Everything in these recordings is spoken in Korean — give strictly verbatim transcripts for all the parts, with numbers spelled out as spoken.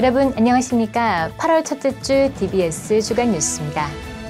여러분 안녕하십니까? 팔월 첫째 주 디비에스 주간 뉴스입니다.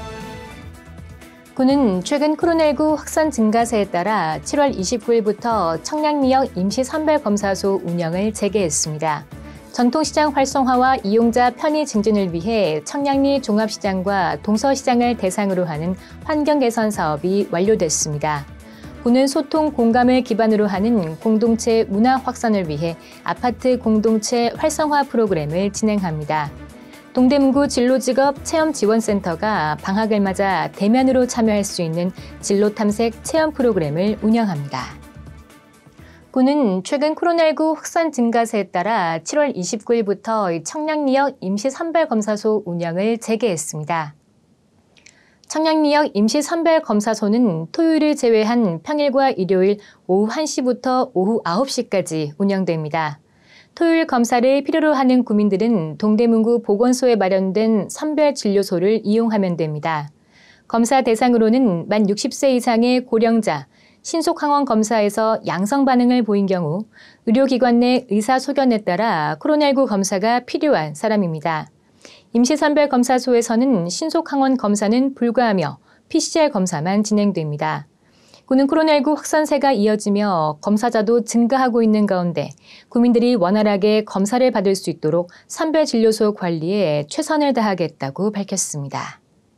군은 최근 코로나십구 확산 증가세에 따라 칠월 이십구일부터 청량리역 임시선별검사소 운영을 재개했습니다. 전통시장 활성화와 이용자 편의 증진을 위해 청량리 종합시장과 동서시장을 대상으로 하는 환경 개선 사업이 완료됐습니다. 군은 소통 공감을 기반으로 하는 공동체 문화 확산을 위해 아파트 공동체 활성화 프로그램을 진행합니다. 동대문구 진로직업 체험지원센터가 방학을 맞아 대면으로 참여할 수 있는 진로탐색 체험 프로그램을 운영합니다. 군은 최근 코로나십구 확산 증가세에 따라 칠월 이십구일부터 청량리역 임시선별검사소 운영을 재개했습니다. 청량리역 임시선별검사소는 토요일을 제외한 평일과 일요일 오후 한 시부터 오후 아홉 시까지 운영됩니다. 토요일 검사를 필요로 하는 구민들은 동대문구 보건소에 마련된 선별진료소를 이용하면 됩니다. 검사 대상으로는 만 육십 세 이상의 고령자, 신속항원 검사에서 양성 반응을 보인 경우 의료기관 내 의사 소견에 따라 코로나십구 검사가 필요한 사람입니다. 임시선별검사소에서는 신속항원 검사는 불가하며 피씨알 검사만 진행됩니다. 군은 코로나십구 확산세가 이어지며 검사자도 증가하고 있는 가운데 구민들이 원활하게 검사를 받을 수 있도록 선별진료소 관리에 최선을 다하겠다고 밝혔습니다.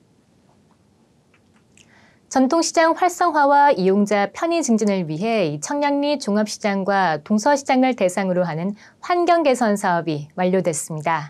전통시장 활성화와 이용자 편의 증진을 위해 청량리 종합시장과 동서시장을 대상으로 하는 환경 개선 사업이 완료됐습니다.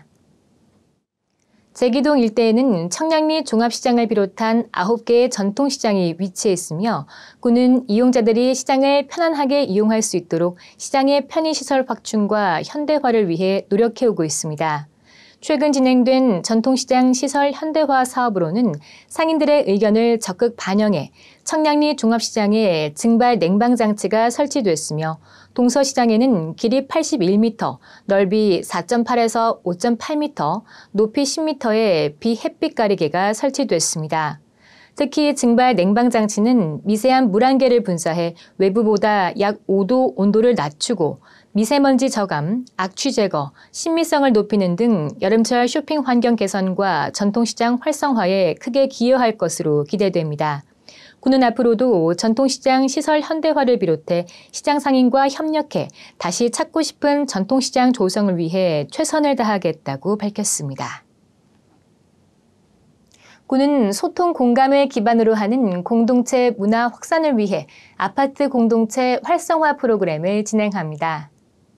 제기동 일대에는 청량리 종합시장을 비롯한 아홉 개의 전통시장이 위치해 있으며 군은 이용자들이 시장을 편안하게 이용할 수 있도록 시장의 편의시설 확충과 현대화를 위해 노력해오고 있습니다. 최근 진행된 전통시장 시설 현대화 사업으로는 상인들의 의견을 적극 반영해 청량리 종합시장에 증발 냉방장치가 설치됐으며 동서시장에는 길이 팔십일 미터, 넓이 사 점 팔에서 오 점 팔 미터, 높이 십 미터의 비햇빛 가리개가 설치됐습니다. 특히 증발 냉방장치는 미세한 물안개를 분사해 외부보다 약 오 도 온도를 낮추고 미세먼지 저감, 악취 제거, 신미성을 높이는 등 여름철 쇼핑 환경 개선과 전통시장 활성화에 크게 기여할 것으로 기대됩니다. 군은 앞으로도 전통시장 시설 현대화를 비롯해 시장 상인과 협력해 다시 찾고 싶은 전통시장 조성을 위해 최선을 다하겠다고 밝혔습니다. 군은 소통 공감을 기반으로 하는 공동체 문화 확산을 위해 아파트 공동체 활성화 프로그램을 진행합니다.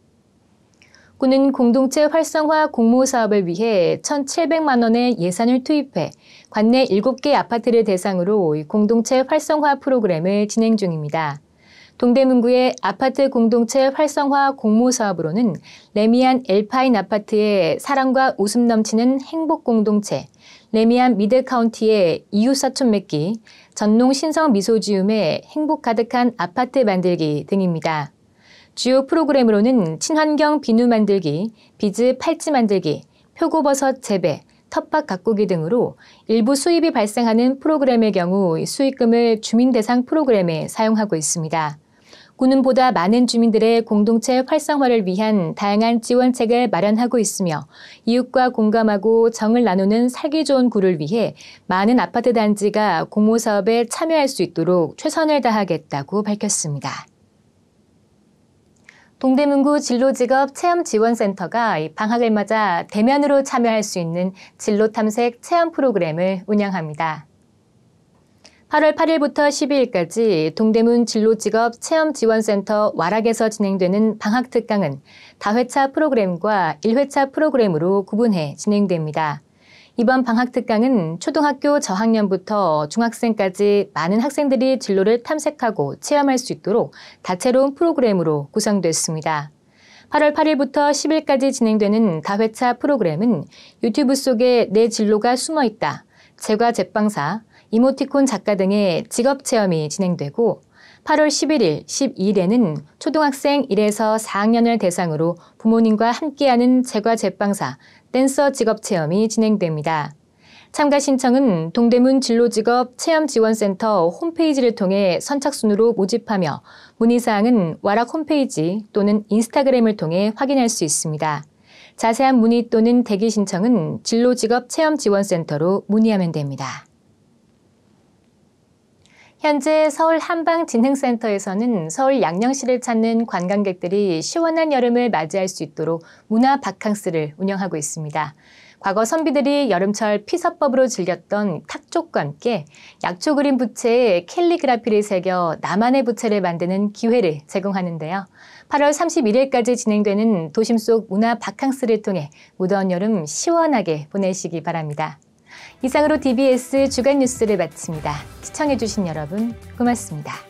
군은 공동체 활성화 공모 사업을 위해 천칠백만 원의 예산을 투입해 관내 일곱 개 아파트를 대상으로 공동체 활성화 프로그램을 진행 중입니다. 동대문구의 아파트 공동체 활성화 공모 사업으로는 레미안 엘파인 아파트의 사랑과 웃음 넘치는 행복 공동체, 레미안 미드카운티의 이웃사촌 맺기, 전농 신성 미소지움의 행복 가득한 아파트 만들기 등입니다. 주요 프로그램으로는 친환경 비누 만들기, 비즈 팔찌 만들기, 표고버섯 재배, 텃밭 가꾸기 등으로 일부 수입이 발생하는 프로그램의 경우 수익금을 주민 대상 프로그램에 사용하고 있습니다. 군은 보다 많은 주민들의 공동체 활성화를 위한 다양한 지원책을 마련하고 있으며 이웃과 공감하고 정을 나누는 살기 좋은 구를 위해 많은 아파트 단지가 공모 사업에 참여할 수 있도록 최선을 다하겠다고 밝혔습니다. 동대문구 진로직업 체험지원센터가 방학을 맞아 대면으로 참여할 수 있는 진로탐색 체험 프로그램을 운영합니다. 팔월 팔일부터 십이일까지 동대문 진로직업 체험지원센터 와락에서 진행되는 방학특강은 다회차 프로그램과 일회차 프로그램으로 구분해 진행됩니다. 이번 방학특강은 초등학교 저학년부터 중학생까지 많은 학생들이 진로를 탐색하고 체험할 수 있도록 다채로운 프로그램으로 구성됐습니다. 팔월 팔일부터 십일까지 진행되는 다회차 프로그램은 유튜브 속에 내 진로가 숨어있다, 제과 제빵사, 이모티콘 작가 등의 직업체험이 진행되고 팔월 십일일, 십이일에는 초등학생 일에서 사학년을 대상으로 부모님과 함께하는 제과 제빵사, 댄서 직업체험이 진행됩니다. 참가 신청은 동대문 진로직업 체험지원센터 홈페이지를 통해 선착순으로 모집하며 문의사항은 와락 홈페이지 또는 인스타그램을 통해 확인할 수 있습니다. 자세한 문의 또는 대기 신청은 진로직업체험지원센터로 문의하면 됩니다. 현재 서울 한방진흥센터에서는 서울 양령시를 찾는 관광객들이 시원한 여름을 맞이할 수 있도록 문화 바캉스를 운영하고 있습니다. 과거 선비들이 여름철 피서법으로 즐겼던 탁족과 함께 약초 그림 부채에 캘리그라피를 새겨 나만의 부채를 만드는 기회를 제공하는데요. 팔월 삼십일일까지 진행되는 도심 속 문화 바캉스를 통해 무더운 여름 시원하게 보내시기 바랍니다. 이상으로 디비에스 주간 뉴스를 마칩니다. 시청해주신 여러분 고맙습니다.